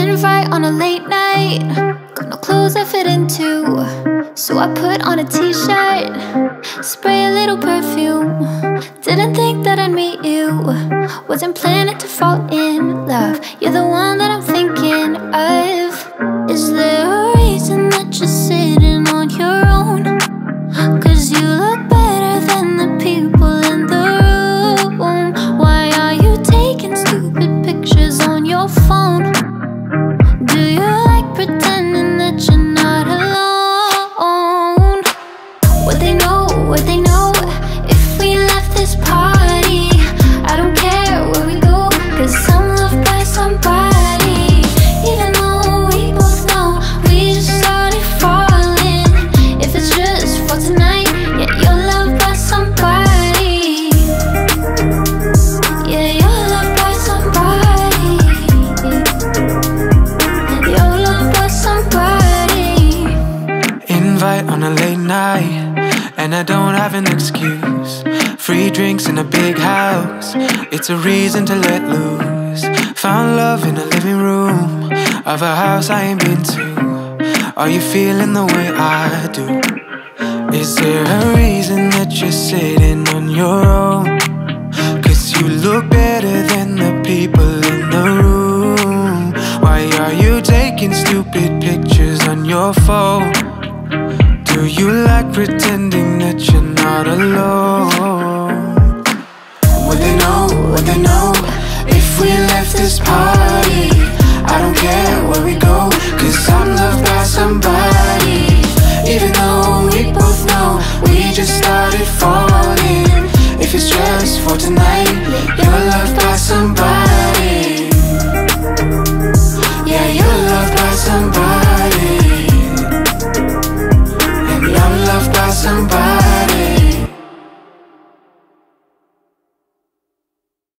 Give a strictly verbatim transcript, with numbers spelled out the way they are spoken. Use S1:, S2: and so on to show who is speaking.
S1: Invite on a late night, got no clothes I fit into, so I put on a t-shirt, spray a little perfume. Didn't think that I'd meet you, wasn't planning to fall in love. You're the one that I'm thinking of. Is there a reason that you're sitting on your own? Cause you look better than the people in the room. Why are you taking stupid pictures on your phone? Do you like pretending that you're not alone? Would they know, would they know if we left this party? I don't care where we go, cause I'm loved by somebody. Even though we both know we just started falling. If it's just for tonight, yeah, you're loved by somebody. Yeah, you're loved by somebody. You're loved by somebody.
S2: Invite on a late night, and I don't have an excuse. Free drinks in a big house, it's a reason to let loose. Found love in a living room of a house I ain't been to. Are you feeling the way I do? Is there a reason that you're sitting on your own? Cause you look better than the people in the room. Why are you taking stupid pictures on your phone? Do you like pretending that you're not alone? Would they know, would they know if we left this party? I don't care where we go, cause I'm loved by somebody. Even though we both know we just started falling. If it's just for tonight, you're loved by somebody.